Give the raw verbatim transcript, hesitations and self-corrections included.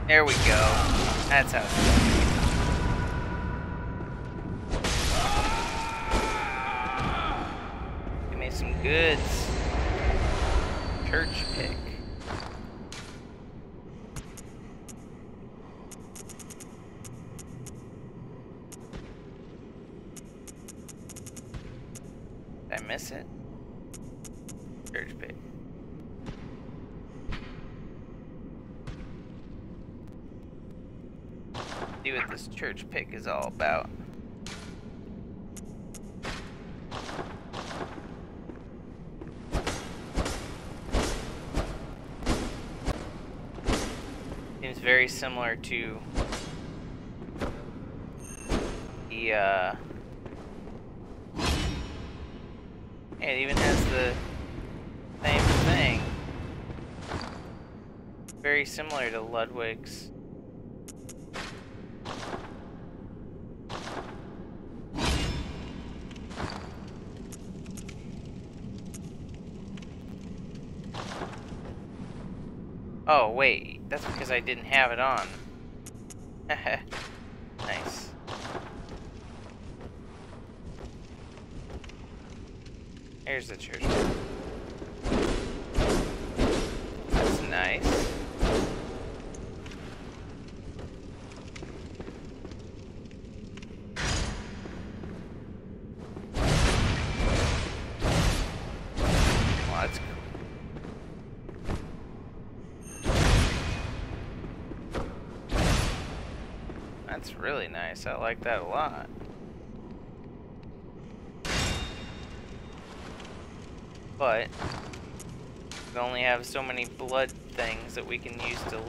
There we go. That's how it's done. Give me some goods. Church pick. Did I miss it? Church pick. See what this church pick is all about. Seems very similar to the uh it even has the same thing. Very similar to Ludwig's. Oh, wait. That's because I didn't have it on. Nice. Here's the church. That's nice. Well, that's cool. That's really nice. I like that a lot. But we only have so many blood things that we can use to